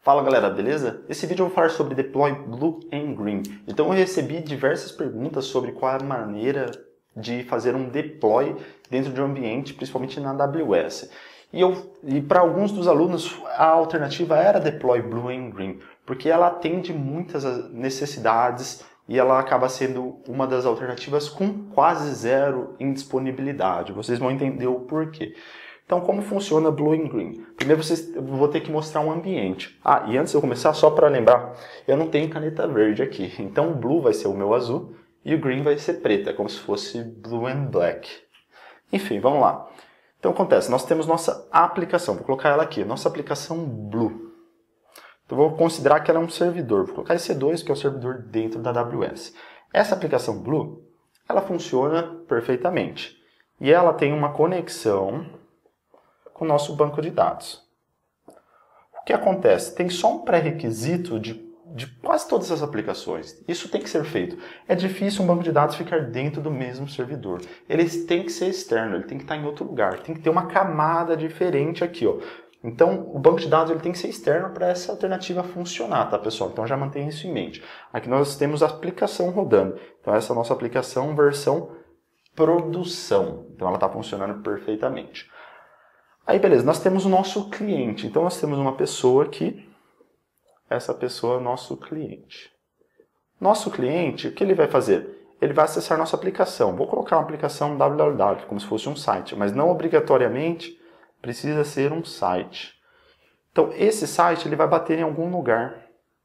Fala galera, beleza? Nesse vídeo eu vou falar sobre Deploy Blue and Green. Então eu recebi diversas perguntas sobre qual é a maneira de fazer um deploy dentro de um ambiente, principalmente na AWS. E para alguns dos alunos a alternativa era Deploy Blue and Green, porque ela atende muitas necessidades e ela acaba sendo uma das alternativas com quase zero indisponibilidade. Vocês vão entender o porquê. Então, como funciona Blue and Green? Primeiro, eu vou ter que mostrar um ambiente. E antes de eu começar, só para lembrar, eu não tenho caneta verde aqui. Então, o Blue vai ser o meu azul e o Green vai ser preto. É como se fosse Blue and Black. Enfim, vamos lá. Então, acontece, nós temos nossa aplicação. Vou colocar ela aqui, nossa aplicação Blue. Então, vou considerar que ela é um servidor. Vou colocar EC2, que é o servidor dentro da AWS. Essa aplicação Blue, ela funciona perfeitamente. E ela tem uma conexão com o nosso banco de dados. O que acontece? Tem só um pré-requisito de quase todas as aplicações. Isso tem que ser feito. É difícil um banco de dados ficar dentro do mesmo servidor. Ele tem que ser externo, ele tem que estar em outro lugar. Tem que ter uma camada diferente aqui, ó. Então, o banco de dados ele tem que ser externo para essa alternativa funcionar, tá, pessoal? Então, já mantenha isso em mente. Aqui nós temos a aplicação rodando. Então, essa é a nossa aplicação versão produção. Então, ela está funcionando perfeitamente. Aí, beleza, nós temos o nosso cliente. Então, nós temos uma pessoa aqui. Essa pessoa é o nosso cliente. Nosso cliente, o que ele vai fazer? Ele vai acessar nossa aplicação. Vou colocar uma aplicação www, como se fosse um site, mas não obrigatoriamente precisa ser um site. Então, esse site ele vai bater em algum lugar.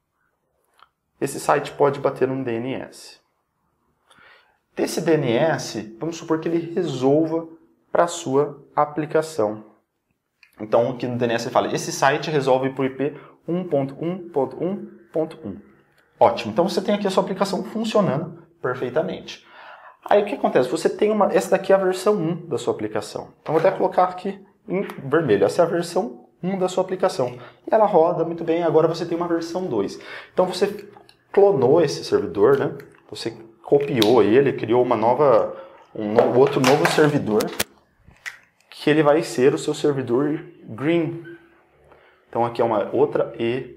Esse site pode bater num DNS. Desse DNS, vamos supor que ele resolva para a sua aplicação. Então, aqui no DNS ele fala, esse site resolve por IP 1.1.1.1. Ótimo, então você tem aqui a sua aplicação funcionando perfeitamente. Aí o que acontece? Você tem essa daqui é a versão 1 da sua aplicação. Então vou até colocar aqui em vermelho, essa é a versão 1 da sua aplicação. E ela roda muito bem, agora você tem uma versão 2. Então você clonou esse servidor, né? Você copiou ele, criou outro novo servidor, que ele vai ser o seu servidor Green. Então aqui é uma outra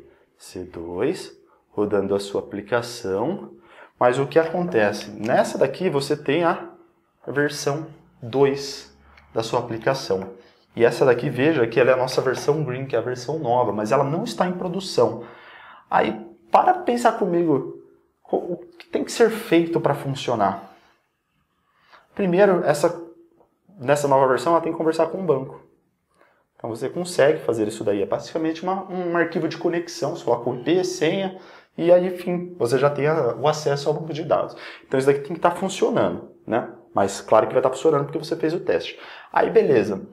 EC2 rodando a sua aplicação. Mas o que acontece? Nessa daqui você tem a versão 2 da sua aplicação. E essa daqui, veja que ela é a nossa versão Green, que é a versão nova, mas ela não está em produção. Aí, para pensar comigo, o que tem que ser feito para funcionar? Primeiro, nessa nova versão, ela tem que conversar com o banco. Então você consegue fazer isso daí. É basicamente um arquivo de conexão. Você coloca o IP, senha, e aí, enfim, você já tem o acesso ao banco de dados. Então isso daqui tem que estar funcionando, né? Mas claro que vai estar funcionando porque você fez o teste. Aí, beleza.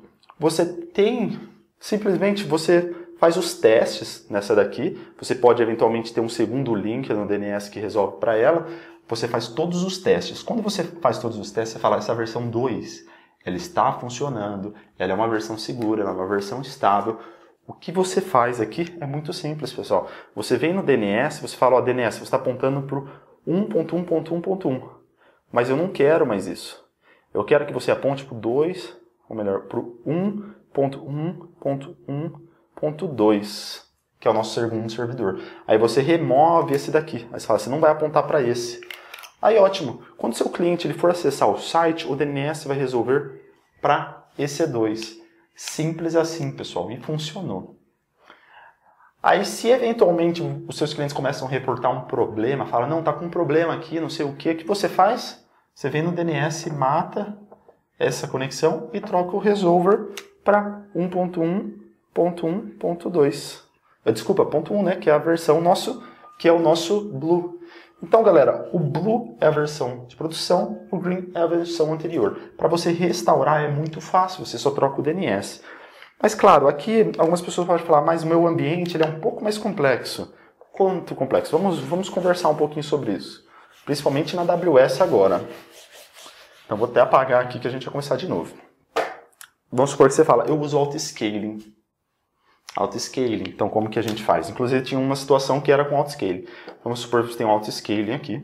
Simplesmente você faz os testes nessa daqui. Você pode eventualmente ter um segundo link no DNS que resolve para ela. Você faz todos os testes. Quando você faz todos os testes, você fala, essa versão 2, ela está funcionando, ela é uma versão segura, ela é uma versão estável. O que você faz aqui é muito simples, pessoal. Você vem no DNS, você fala, DNS, você está apontando para o 1.1.1.1. Mas eu não quero mais isso. Eu quero que você aponte para o 2, ou melhor, para o 1.1.1.2, que é o nosso segundo servidor. Aí você remove esse daqui. Aí você fala, você não vai apontar para esse. Aí ótimo, quando seu cliente ele for acessar o site, o DNS vai resolver para EC2. Simples assim, pessoal, e funcionou. Aí se eventualmente os seus clientes começam a reportar um problema, fala, não, tá com um problema aqui, não sei o que você faz? Você vem no DNS, mata essa conexão e troca o resolver para 1.1.1.2. Desculpa, ponto 1, né, que é a versão que é o nosso Blue. Então, galera, o Blue é a versão de produção, o Green é a versão anterior. Para você restaurar é muito fácil, você só troca o DNS. Mas, claro, aqui algumas pessoas podem falar, mas o meu ambiente ele é um pouco mais complexo. Quanto complexo? Vamos conversar um pouquinho sobre isso. Principalmente na AWS agora. Então, vou até apagar aqui que a gente vai começar de novo. Vamos supor que você fala, eu uso auto-scaling. Auto-scaling. Então, como que a gente faz? Inclusive, tinha uma situação que era com auto-scaling. Vamos supor que você tem um auto-scaling aqui.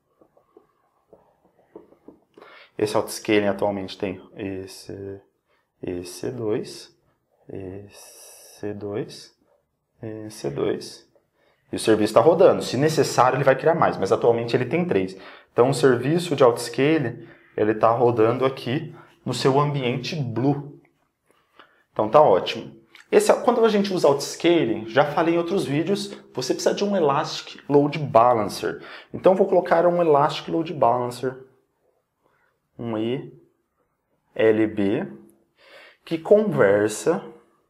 Esse auto-scaling atualmente tem EC2, EC2, EC2. E o serviço está rodando. Se necessário, ele vai criar mais, mas atualmente ele tem 3. Então, o serviço de autoscale, ele está rodando aqui no seu ambiente Blue. Então, tá ótimo. Quando a gente usa autoscaling, já falei em outros vídeos, você precisa de um Elastic Load Balancer. Então, vou colocar um Elastic Load Balancer, um ELB, que conversa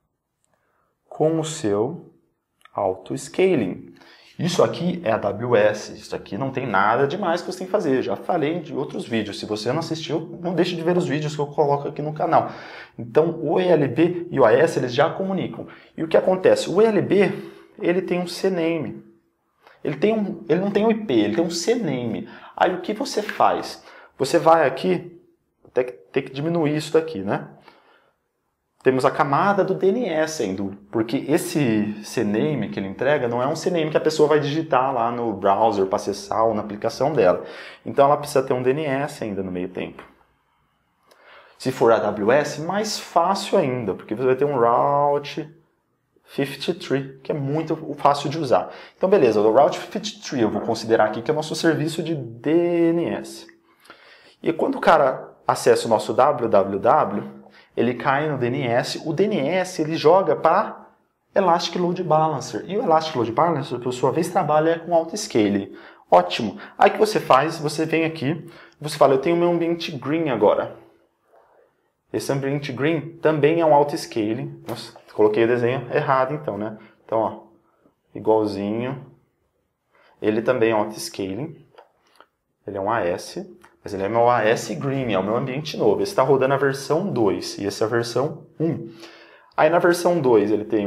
com o seu autoscaling. Isso aqui é AWS, isso aqui não tem nada demais que você tem que fazer, já falei de outros vídeos, se você não assistiu, não deixe de ver os vídeos que eu coloco aqui no canal. Então o ELB e o AS, eles já comunicam. E o que acontece? O ELB, ele tem um CNAME, ele não tem um IP, ele tem um CNAME. Aí o que você faz? Você vai aqui, até ter que diminuir isso daqui, né? Temos a camada do DNS ainda, porque esse CNAME que ele entrega não é um CNAME que a pessoa vai digitar lá no browser para acessar ou na aplicação dela. Então ela precisa ter um DNS ainda no meio tempo. Se for AWS, mais fácil ainda, porque você vai ter um Route 53, que é muito fácil de usar. Então beleza, o Route 53 eu vou considerar aqui que é o nosso serviço de DNS. E quando o cara acessa o nosso www, ele cai no DNS, o DNS ele joga para Elastic Load Balancer. E o Elastic Load Balancer, por sua vez, trabalha com autoscaling. Ótimo. Aí o que você faz? Você vem aqui, você fala, eu tenho meu ambiente green agora. Esse ambiente green também é um autoscaling. Nossa, coloquei o desenho errado então, né? Então, ó, igualzinho. Ele também é um autoscaling. Ele é um AS. Mas ele é meu AS Green, é o meu ambiente novo. Esse está rodando a versão 2 e essa é a versão 1. Aí na versão 2 ele tem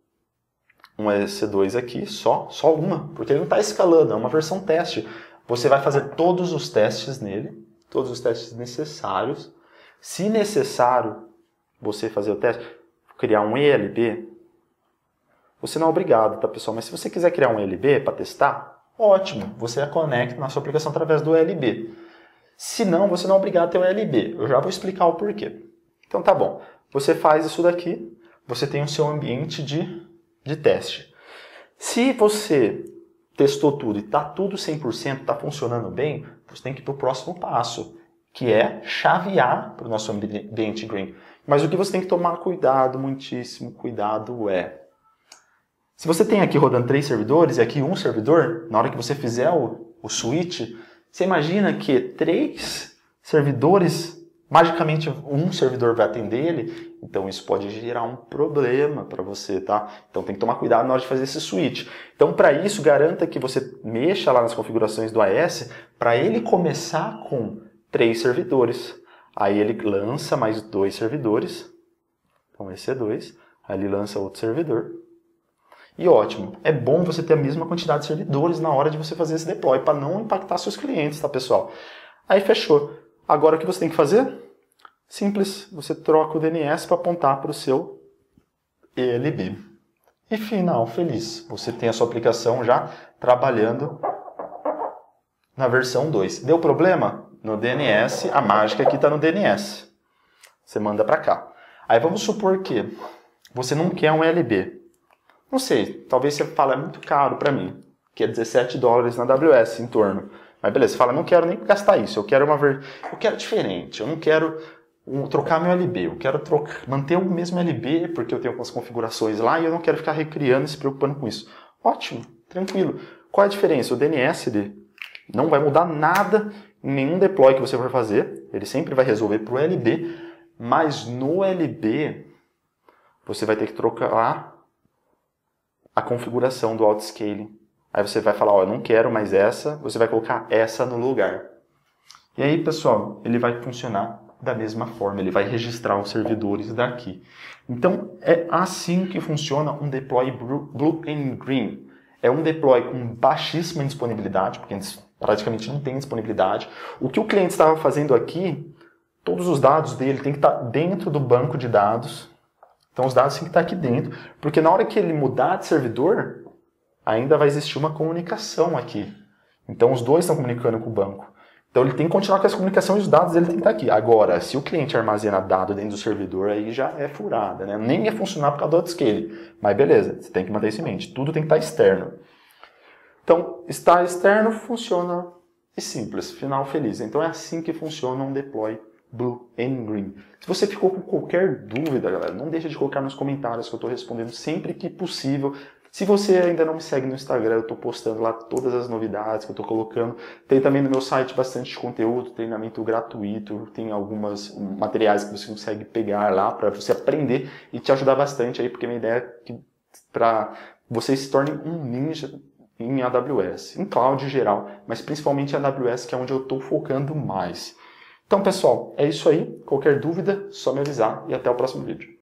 um EC2 aqui, só uma, porque ele não está escalando, é uma versão teste. Você vai fazer todos os testes nele, todos os testes necessários. Se necessário você fazer o teste, criar um ELB, você não é obrigado, tá pessoal? Mas se você quiser criar um ELB para testar, ótimo, você conecta na sua aplicação através do ELB. Se não, você não é obrigado a ter o ELB. Eu já vou explicar o porquê. Então tá bom. Você faz isso daqui, você tem o seu ambiente de teste. Se você testou tudo e está tudo 100%, está funcionando bem, você tem que ir para o próximo passo, que é chavear para o nosso ambiente green. Mas o que você tem que tomar cuidado, muitíssimo cuidado é... Se você tem aqui rodando 3 servidores e aqui um servidor, na hora que você fizer o switch... Você imagina que 3 servidores, magicamente um servidor vai atender ele, então isso pode gerar um problema para você, tá? Então tem que tomar cuidado na hora de fazer esse switch. Então para isso, garanta que você mexa lá nas configurações do AS, para ele começar com 3 servidores. Aí ele lança mais 2 servidores, então esse é 2, aí ele lança outro servidor. E ótimo, é bom você ter a mesma quantidade de servidores na hora de você fazer esse deploy, para não impactar seus clientes, tá pessoal? Aí fechou. Agora o que você tem que fazer? Simples, você troca o DNS para apontar para o seu ELB. E final, feliz. Você tem a sua aplicação já trabalhando na versão 2. Deu problema? No DNS, a mágica aqui está no DNS. Você manda para cá. Aí vamos supor que você não quer um ELB. Não sei, talvez você fale, é muito caro para mim, que é $17 na AWS em torno. Mas beleza, você fala, não quero nem gastar isso, eu quero diferente, eu não quero trocar meu LB, eu quero manter o mesmo LB, porque eu tenho algumas configurações lá e eu não quero ficar recriando e se preocupando com isso. Ótimo, tranquilo. Qual é a diferença? O DNS não vai mudar nada em nenhum deploy que você for fazer, ele sempre vai resolver para o LB, mas no LB você vai ter que trocar lá a configuração do autoscaling. Aí você vai falar, ó, eu não quero mais essa, você vai colocar essa no lugar. E aí, pessoal, ele vai funcionar da mesma forma, ele vai registrar os servidores daqui. Então, é assim que funciona um deploy Blue and Green. É um deploy com baixíssima disponibilidade, porque praticamente não tem disponibilidade. O que o cliente estava fazendo aqui, todos os dados dele tem que estar dentro do banco de dados. Então os dados têm que estar aqui dentro, porque na hora que ele mudar de servidor, ainda vai existir uma comunicação aqui. Então os dois estão comunicando com o banco. Então ele tem que continuar com essa comunicação e os dados ele tem que estar aqui. Agora, se o cliente armazena dado dentro do servidor, aí já é furada, né? Nem ia funcionar por causa do autoscale. Mas beleza, você tem que manter isso em mente. Tudo tem que estar externo. Então, estar externo funciona e simples, final feliz. Então é assim que funciona um deploy Blue and Green. Se você ficou com qualquer dúvida, galera, não deixa de colocar nos comentários que eu estou respondendo sempre que possível. Se você ainda não me segue no Instagram, eu estou postando lá todas as novidades que eu estou colocando. Tem também no meu site bastante conteúdo, treinamento gratuito, tem alguns materiais que você consegue pegar lá para você aprender e te ajudar bastante aí, porque a minha ideia é que para você se torne um ninja em AWS, em cloud em geral, mas principalmente em AWS, que é onde eu estou focando mais. Então, pessoal, é isso aí. Qualquer dúvida, só me avisar e até o próximo vídeo.